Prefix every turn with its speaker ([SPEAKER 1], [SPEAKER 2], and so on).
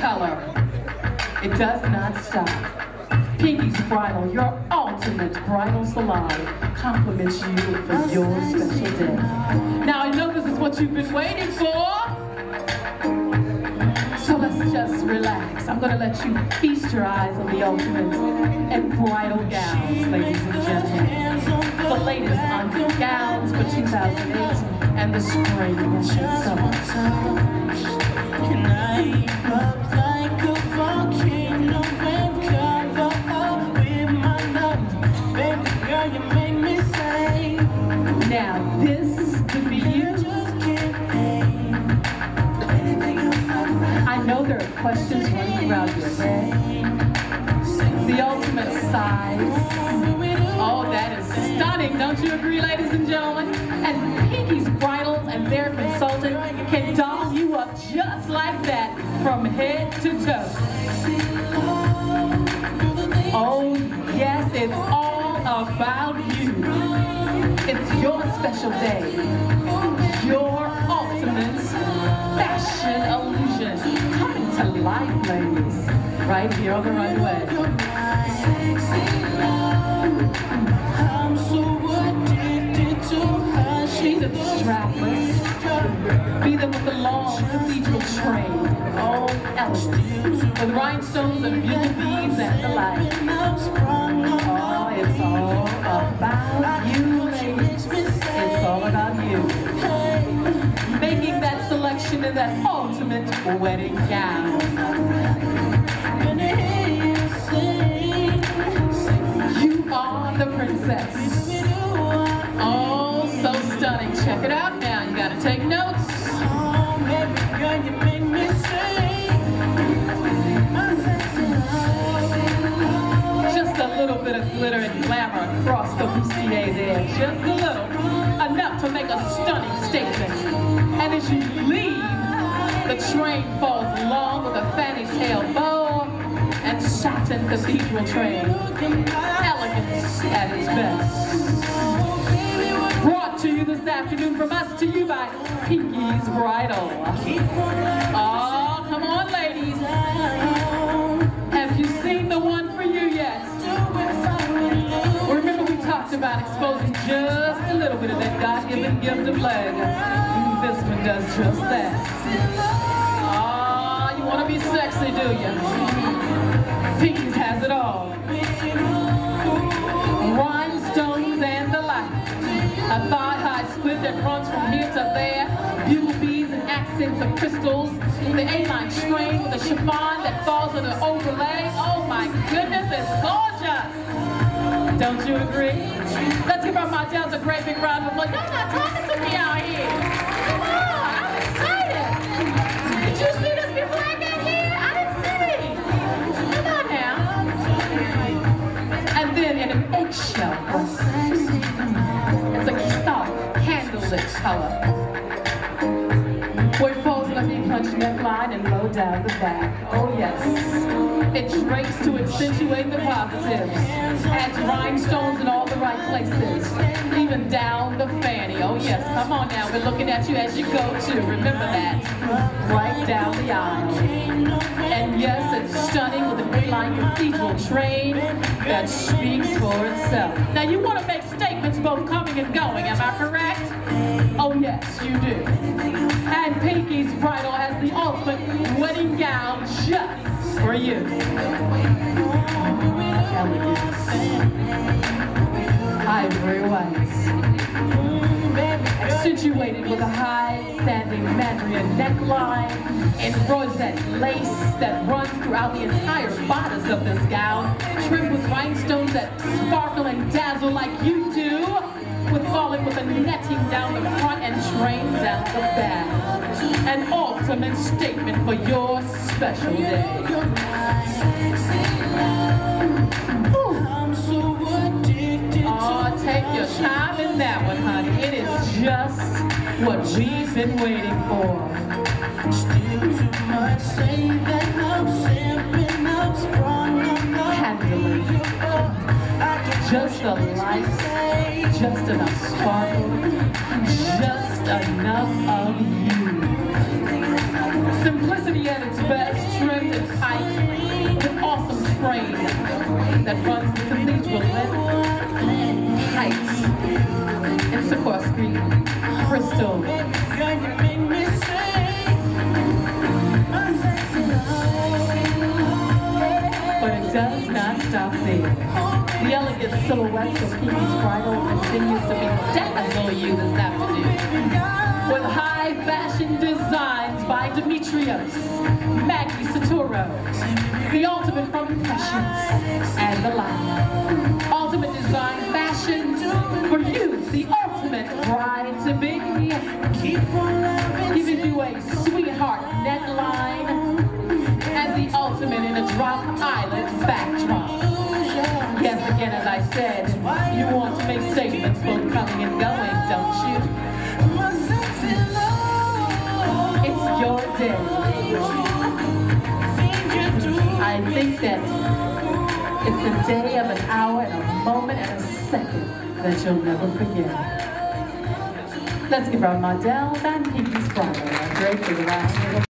[SPEAKER 1] color. It does not stop. Pinky's Bridal, your ultimate bridal salon, compliments you for your special day. Now I know this is what you've been waiting for. So let's just relax. I'm gonna let you feast your eyes on the ultimate and bridal gowns, ladies and gentlemen. The latest on gowns for 2008 and the spring and summer. Now this could be you. I know there are questions running around your head. The ultimate size. Oh, that is stunning, don't you agree, ladies and gentlemen? And Pinky's Bridals and their consultant can doll you up just like that from head to toe. Oh, yes, it's all about you. It's your special day. Your ultimate fashion illusion coming to life, ladies, right here on the runway. Be them strapless, be them with the long cathedral train, all elegant, with rhinestones and bugle beads and the like. Oh, it's all about you, ladies. It's all about you. Making that selection in that ultimate wedding gown. You are the princess. Oh, so stunning. Check it out now. You gotta take notes. Just a little bit of glitter and glamour across the bustier there. Just a little. Enough to make a stunning statement. And as you leave, the train falls long with a fanny tail bow and satin cathedral train. Elegance at its best. Brought to you this afternoon from us to you by Pinky's Bridal. Oh, come on, ladies. Have you seen the one for you yet? Remember we talked about exposing just a little bit of that God-given gift of leg. This one does just that. Ah, you want to be sexy, do you? Pinky's has it all. Rhinestones and the like. A thigh-high split that runs from here to there. Bugle beads and accents of crystals. The A-line train with a chiffon that falls on an overlay. Oh my goodness, it's gorgeous. Don't you agree? Let's give our Martels a great big round of applause. Y'all not talking to me out here. Come on, I'm excited. Did you see this before I got here? I didn't see. Come on now. And then in an eggshell, it's a soft, candlelit color. Where it falls on a V-punch neckline and low down the back. Oh yes. It drapes to accentuate the positives. Adds rhinestones in all the right places. Even down the fanny. Oh yes, come on now. We're looking at you as you go too. Remember that. Right down the aisle. And yes, it's stunning with a green-line cathedral train that speaks for itself. Now you want to make statements both coming and going, am I correct? Oh yes, you do. And Pinky's Bridal has the ultimate wedding gown just for you. Elegance. Ivory whites. Accentuated with a high-standing mandrian neckline and rosette lace that runs throughout the entire bodice of this gown, trimmed with rhinestones that sparkle and dazzle like you do, with falling with a netting down the front and train down the back. An ultimate statement for your special day. Oh, take your time in that one, honey. It is just what we've been waiting for. Handling. Just a light, just enough sparkle, just enough of you. Simplicity at its best, trimmed and tight, with an awesome train that runs the cathedral length, heights, in Sikorsky, crystal. But it does not stop there. The elegant silhouettes of Kiki's Bridal continues to be dazzle you this afternoon, with high fashion designs by Demetrius, Maggie Saturo, the ultimate from Impressions, and the like. Ultimate design fashion for you, the ultimate bride-to-be, giving you a sweetheart neckline and the ultimate in a drop island backdrop. Yes, again, as I said, you want to make statements both coming and going, don't you? It's your day. I think that it's a day of an hour and a moment and a second that you'll never forget. Let's give our models and Kiki's Bridal a great big round.